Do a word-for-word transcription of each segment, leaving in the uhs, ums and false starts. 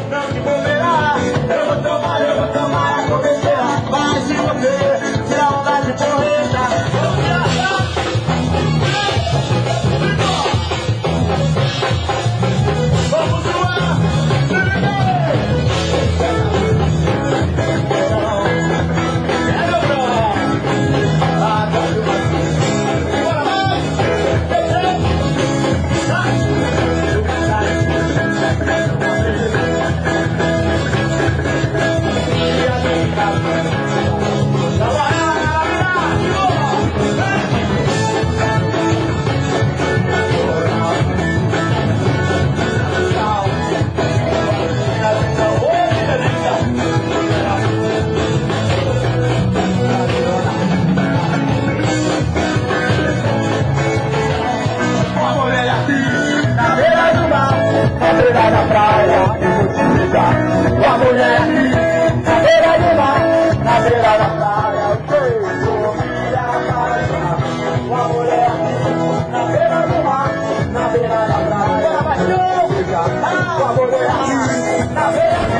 não te moverá. Eu vou tomar, eu vou tomar a começar. Mas se você tirar onda de porreta, vamos viajar. Vamos voar. Na praia, eu vou te ligar. Uma mulher aqui, na beira do mar, na beira da praia, eu vou me apaixonar. Uma mulher aqui, na beira do mar, na beira da praia, eu vou te ligar. Uma mulher aqui, na beira do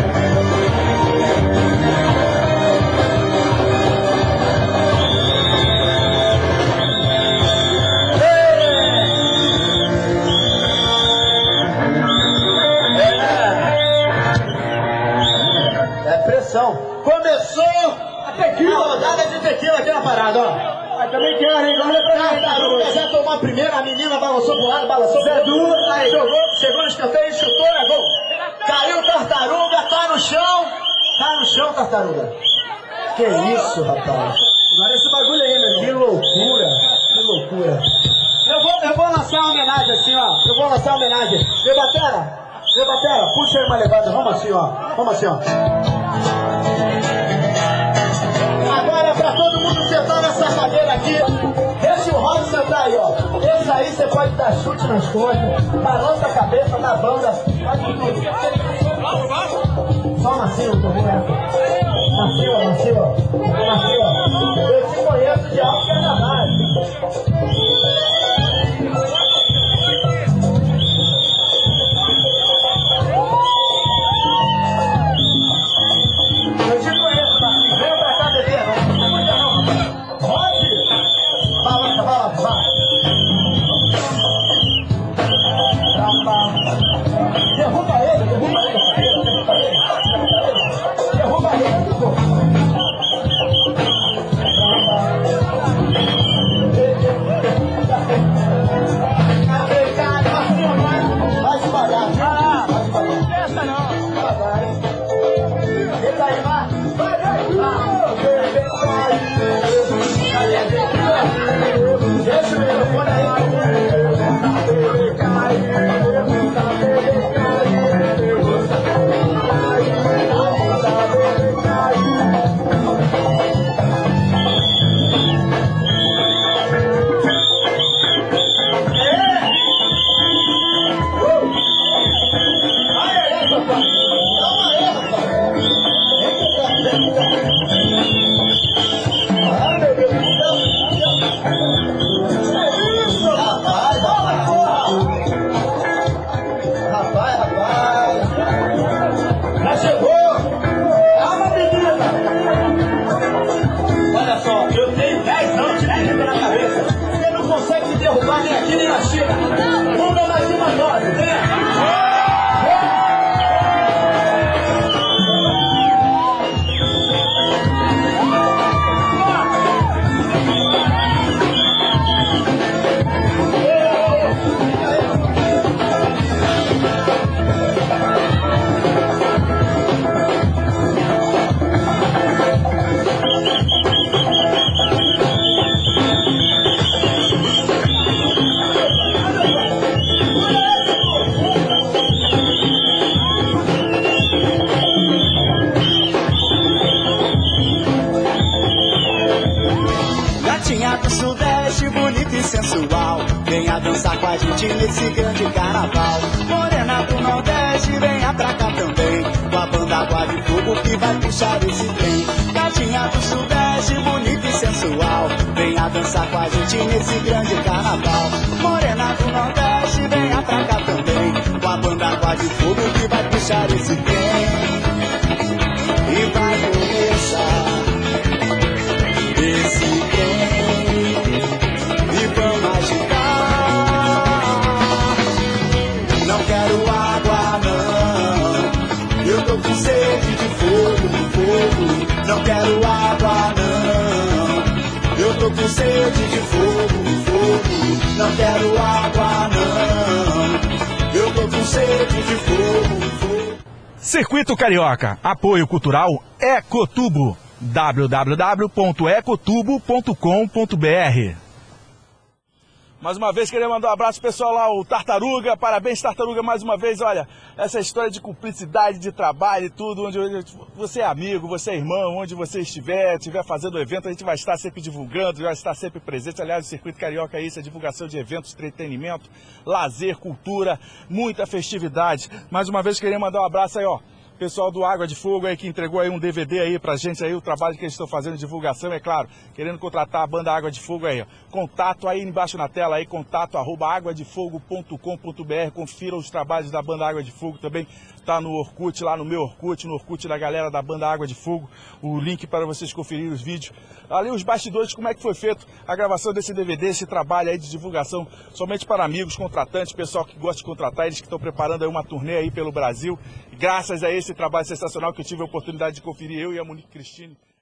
Começou a tequila, a rodada de tequila aqui na parada, ó. Mas também quero, hein? Olha pra mim. Tartaruga já tomou a primeira, a menina balançou pro lado, balançou pro outro. Aí jogou, chegou no escanteio, chutou, é gol. Caiu Tartaruga, tá no chão. Tá no chão, Tartaruga. Que isso, rapaz. Agora esse bagulho aí, meu irmão. Que loucura, que loucura. Eu vou, eu vou lançar uma homenagem assim, ó. Eu vou lançar uma homenagem. Meu batera, meu batera, puxa aí uma levada. Vamos assim, ó. Vamos assim, ó. Agora pra todo mundo sentar nessa cadeira aqui, deixa o Rod sentar aí, ó. Esse aí você pode dar chute nas costas, balança a cabeça na banda, faz tudo. Só macio, tô vendo. Macio, macio, macio. Eu te conheço de alto carnaval. dançar com a gente nesse grande carnaval. Morena do Nordeste, venha pra cá também, com a banda Água de Fogo que vai puxar esse trem. Gatinha do Sudeste, bonita e sensual, venha dançar com a gente nesse grande carnaval. Morena do Nordeste, venha pra cá também, com a banda Água de Fogo fogo que vai puxar esse trem. E vai começar esse trem. E vamos agitar. Não quero água não, eu tô com sede de fogo, fogo. Não quero água não, eu tô com sede de fogo, fogo. Não quero água não, eu tô com sede de fogo, fogo. Circuito Carioca, apoio cultural Ecotubo, w w w ponto ecotubo ponto com ponto b r. Mais uma vez queria mandar um abraço pessoal lá, o Tartaruga, parabéns Tartaruga mais uma vez, olha, essa história de cumplicidade, de trabalho e tudo, onde você é amigo, você é irmão, onde você estiver, estiver fazendo evento, a gente vai estar sempre divulgando, vai estar sempre presente, aliás o Circuito Carioca é isso, é divulgação de eventos, entretenimento, lazer, cultura, muita festividade. Mais uma vez queria mandar um abraço aí, ó, pessoal do Água de Fogo aí que entregou aí um D V D aí pra gente aí, o trabalho que eles estão fazendo de divulgação, é claro, querendo contratar a banda Água de Fogo aí, ó. Contato aí embaixo na tela aí, contato arroba água de fogo ponto com ponto b r, confira os trabalhos da banda Água de Fogo também, tá no Orkut, lá no meu Orkut, no Orkut da galera da banda Água de Fogo, o link para vocês conferirem os vídeos. Ali os bastidores, como é que foi feito a gravação desse D V D, esse trabalho aí de divulgação, somente para amigos, contratantes, pessoal que gosta de contratar, eles que estão preparando aí uma turnê aí pelo Brasil. E graças a esse trabalho sensacional que eu tive a oportunidade de conferir, eu e a Monique Cristine.